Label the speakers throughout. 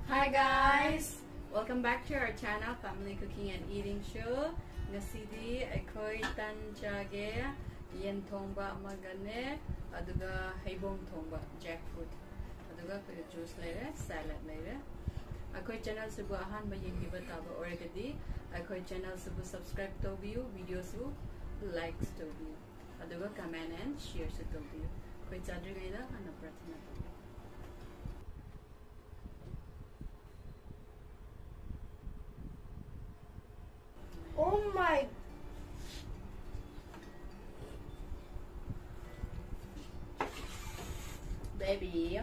Speaker 1: Hi guys! Welcome back to our channel, Family Cooking and Eating Show. Ngasidi akoy tanjage yen thongba amagane aduga haibong thongba jackfruit aduga koy juice lere salad lere. Akoy channel subu ahan ba yengiba taba oragadi akoy channel subu subscribe to view video su likes to view aduga comment and share su to view koy chadri gaida ana prathana to.
Speaker 2: Oh my!
Speaker 1: Baby.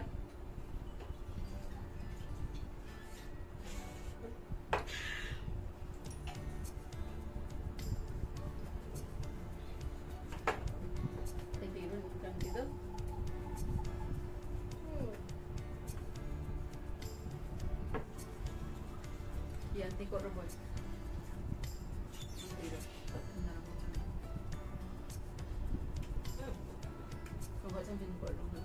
Speaker 1: Baby, bukan gitu. Ya, tiko robot. Robot sampai buat robot.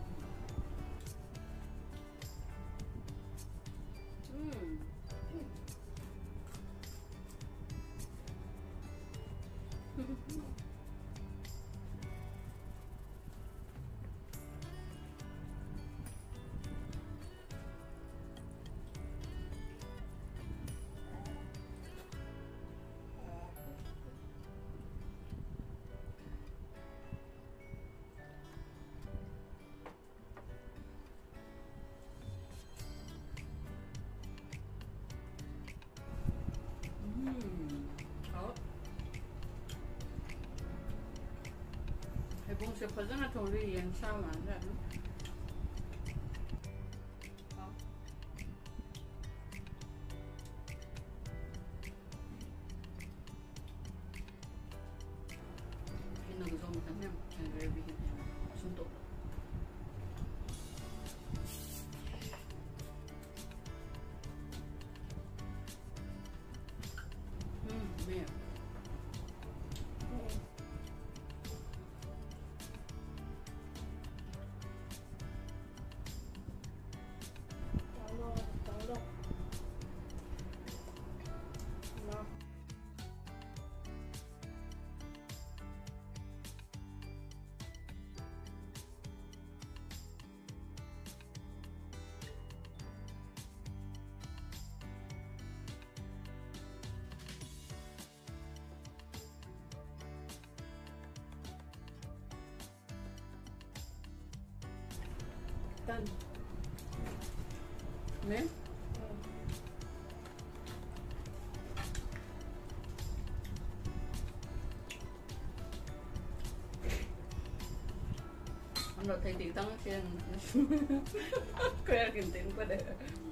Speaker 1: Bông sẽ phải rất là thổi đi làm sao mà ra nữa. Khi nào dùng một tháng năm, người bị sung túc. Mẹ. Done. Ma'am? Anh rồi thấy tiếng tăng trên quên kiếm tiếng qua đây.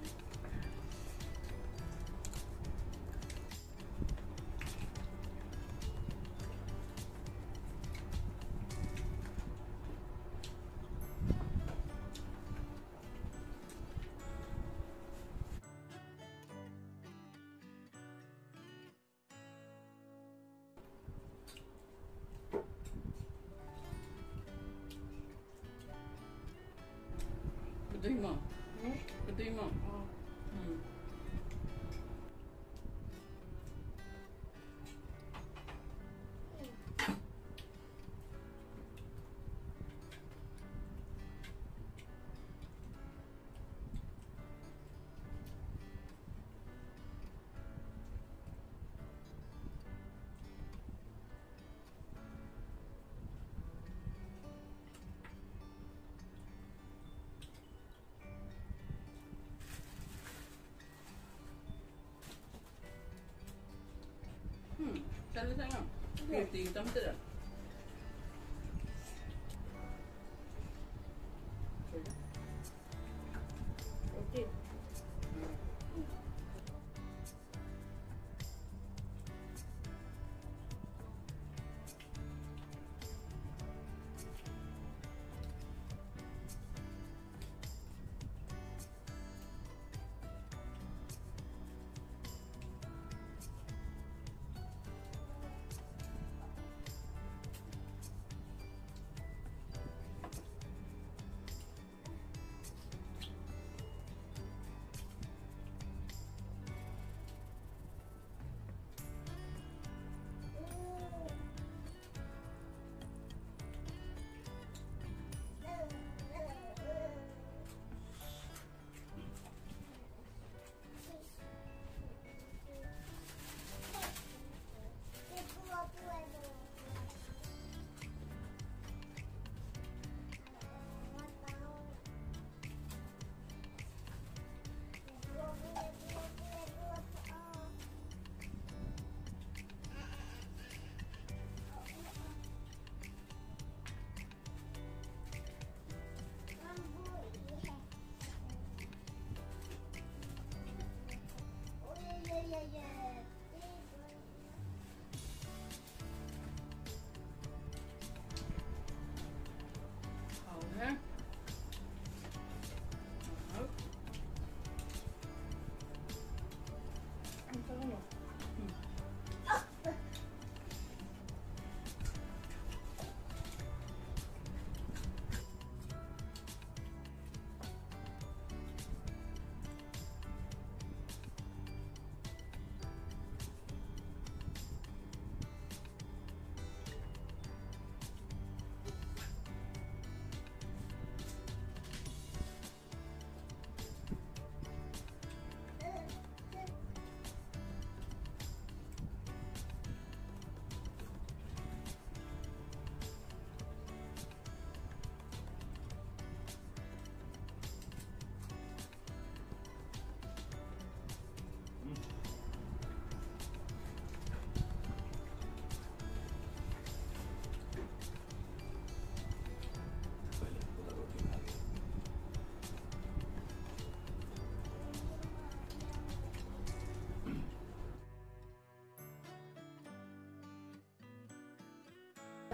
Speaker 1: Betul Imam? Betul Imam? Selalu sangat. Roti hitam tu dah.
Speaker 2: Roti.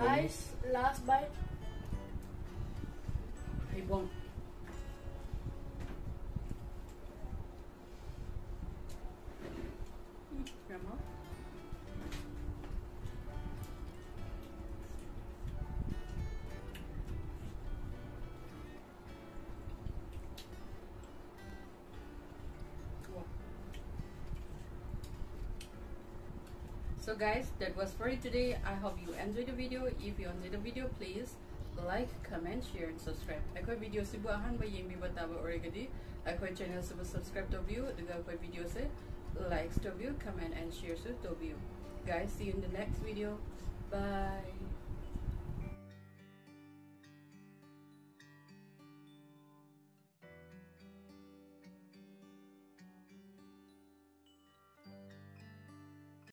Speaker 2: Guys, last bite.
Speaker 1: Haibong. Grandma. So guys, that was for it today. I hope you enjoyed the video. If you enjoyed the video, please like, comment, share, and subscribe. Ako video si buahan ba yung bibatawa or gadi. Ako channel sa subscribe to view. Duga ako video sa likes to view, comment, and share to view. Guys, see you in the next video. Bye.